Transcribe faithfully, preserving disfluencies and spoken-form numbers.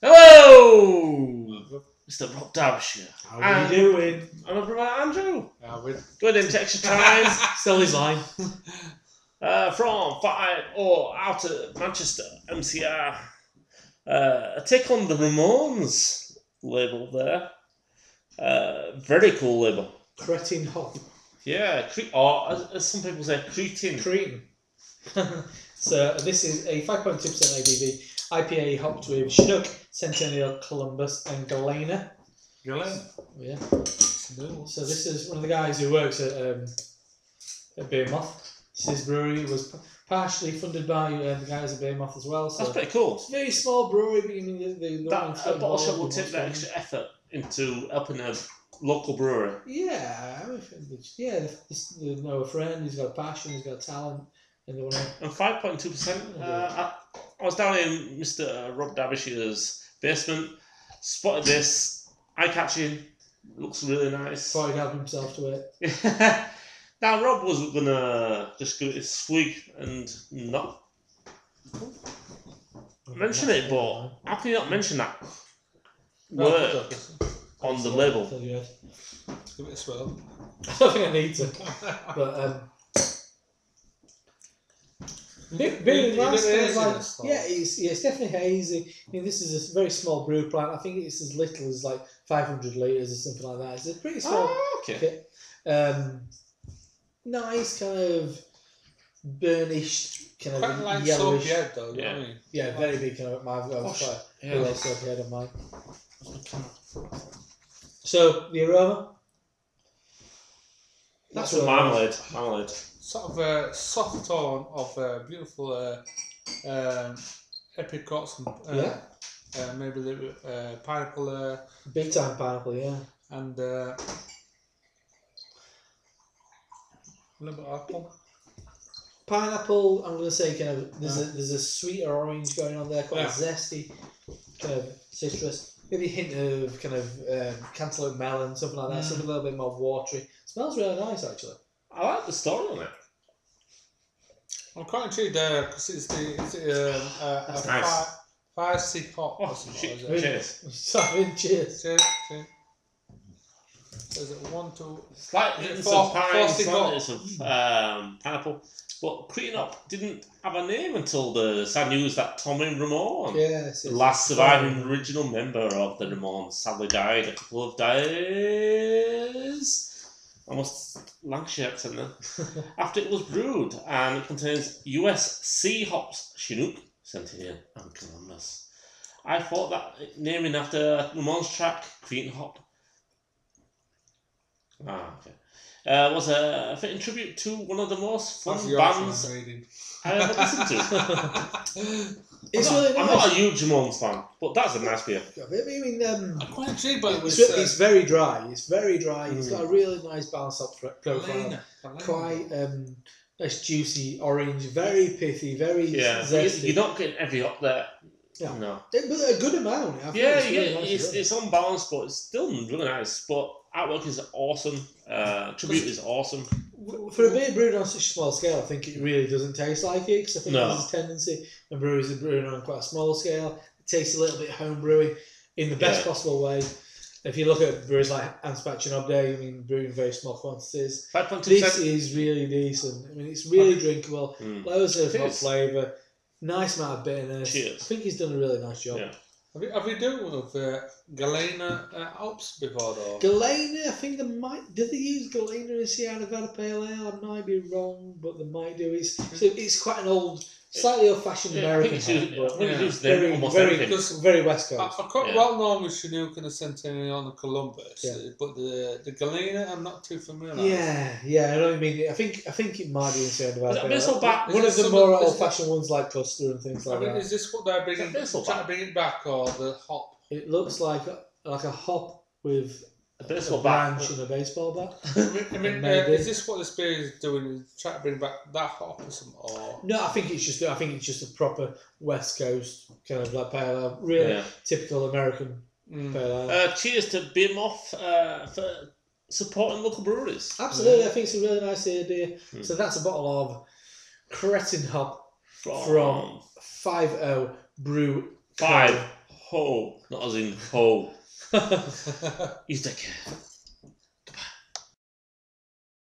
Hello, Mister Rob Derbyshire. How are you doing? I'm a brother Andrew. How we? Good into extra time. Still his line. uh, from five or out of Manchester, M C R. Uh, a take on the Ramones label there. Uh, very cool label. Cretin Hop. Yeah, cre- or as, as some people say, Cretin. Cretin. So this is a five point two percent A B V I P A hopped with Chinook, Centennial, Columbus, and Galena. Galena. Yeah. So this is one of the guys who works at um, at Beermoth. His brewery was partially funded by uh, the guys at Beermoth as well. So That's pretty cool. it's a very small brewery, but I mean the, the, the That a bottle shop will take that extra effort into helping a local brewery. Yeah, I mean, yeah. They know a friend. He's got a passion. He's got talent. And, they wanna... and five point two percent. I, I was down in Mister Rob Derbyshire's basement, spotted this, eye-catching, looks really nice. Thought he'd help himself to it. Now Rob was gonna just give it a swig and not mention it, but how can you not mention that word on the label? Give it a swirl. I don't think I need to, but um. Bit, bit nice, hazy, like, this stuff. yeah, it's, yeah, it's definitely hazy. I mean, this is a very small brew plant. I think it's as little as like five hundred litres or something like that. It's a pretty small Oh, okay. kit. Um, nice kind of burnished, kind Quite of like yellowish. soapy head though, Yeah. yeah. I mean? Yeah, very big kind of. I've got Oh, quite yeah. a well soapy head on mine. So the aroma. That's what a I like. marmalade. Marmalade. Sort of a soft tone of uh, beautiful uh, um, apricots and uh, Yeah. uh, maybe a little bit, uh, pineapple uh, Big time pineapple, yeah. and uh, a little bit of apple. Pineapple, I'm going to say kind of, there's a there's a sweeter orange going on there, quite Yeah. zesty, kind of citrus. Maybe a hint of kind of um, cantaloupe melon, something like that, Mm. something a little bit more watery. Smells really nice, actually. I like the story on it. I'm quite intrigued there because it's the it's the, um, uh, That's a nice. five, five sip hop Oh, or something. shit. Is it? Cheers. Sorry, cheers. Cheers, cheers. So is it one, two? It's like Is it it's four- of pine, four it's stick not- up? it's of um, pineapple. But Cretin Hop didn't have a name until the sad news that Tommy Ramone, Yes. the yes. last surviving original member of the Ramones, sadly died a couple of days. Almost Lancashire accent there. After it was brewed, and it contains U S C hops, Chinook, Centennial, and Columbus. I thought that naming after Ramones track, Cretin Hop. Ah, okay. Uh, was a fitting tribute to one of the most fun That's the bands option I'm reading. I ever listened to. It's I'm, not, really I'm nice. not a huge Ramones fan, but that's a nice beer. I mean, um, I'm quite intrigued by it. it's, Was, re- uh, it's very dry. It's very dry. It's Mm. got a really nice balance up pro- profile. Galena, Galena. Quite um, nice juicy orange, very pithy, very Yeah, zesty. you're not getting every hop there. Yeah. No. But a good amount. I think Yeah, it's yeah, really nice it's, as well. it's unbalanced, but it's still really nice. But artwork is awesome. Uh, tribute is awesome. For a beer brewed on such a small scale, I think it really doesn't taste like it, because I think No. there's a tendency when breweries are brewing on quite a small scale, it tastes a little bit homebrewy in the best Yeah. possible way. If you look at breweries like Anspach and Obday, I mean, brewing very small quantities, five point two this percent. is really decent. I mean, it's really drinkable, Mm. loads of It hot is. flavour, nice amount of bitterness. Cheers. I think he's done a really nice job. Yeah. Have you, have you done one of uh, Galena uh, Alps before though? Galena, I think they might. Did they use Galena in Sierra Nevada Pale Ale? I might be wrong, but they might do. It's so it's quite an old, slightly old-fashioned Yeah, I American think it's hop, used, but when yeah. it's used then, very, almost very, everything. very West I, Coast. I'm quite Yeah. well known with Chinook and the Centennial and the Columbus, Yeah. uh, but the the Galena I'm not too familiar with. Yeah, yeah, I know what you mean. I think I think it might be in Sierra Nevada. Is that Pale Bissell Ale. back? Is One it of the some- more is it- old-fashioned ones like Custer and things I like mean, that. is this what they're bringing, Is that Bissell trying to back? bring it back, or the hop? It looks like a, like a hop with A a, baseball a bat. branch and a baseball bat. I mean, I mean uh, Maybe. is this what this beer is doing? Is trying to bring back that hop or something? Or No, I think it's just I think it's just a proper West Coast kind of like pale ale, really Yeah. typical American Mm. pale ale. Uh, cheers to Beermoth uh, for supporting local breweries. Absolutely, I think it's a really nice idea. Hmm. So that's a bottle of Cretin Hop From, from five oh Brew Co. five ho, not as in ho. You take care.